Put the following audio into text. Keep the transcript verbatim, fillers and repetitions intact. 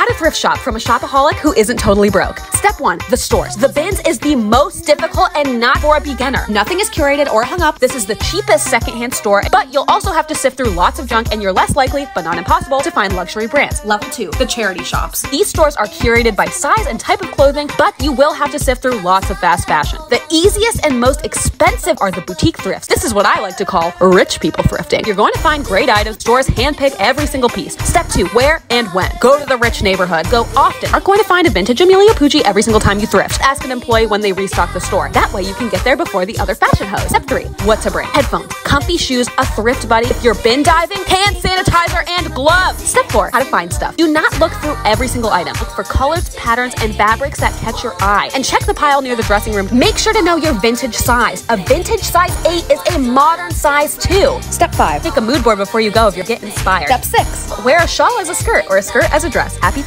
How to thrift shop from a shopaholic who isn't totally broke. Step one, the stores. The bins is the most difficult and not for a beginner. Nothing is curated or hung up. This is the cheapest secondhand store, but you'll also have to sift through lots of junk and you're less likely, but not impossible, to find luxury brands. Level two, the charity shops. These stores are curated by size and type of clothing, but you will have to sift through lots of fast fashion. The easiest and most expensive are the boutique thrifts. This is what I like to call rich people thrifting. You're going to find great items. Stores handpick every single piece. Step two, where and when. Go to the rich neighborhood. Go often. Are going to find a vintage Amelia Pucci every single time you thrift. Ask an employee when they restock the store. That way you can get there before the other fashion hoes. Step three, what to bring. Headphones, comfy shoes, a thrift buddy. If you're bin diving, hand sanitizer and gloves. Step four, how to find stuff. Do not look through every single item. Look for colors, patterns, and fabrics that catch your eye. And check the pile near the dressing room. Make sure to know your vintage size. A vintage size eight is a modern size two. Step five, take a mood board before you go if you're getting inspired. Step six, wear a shawl as a skirt or a skirt as a dress. Happy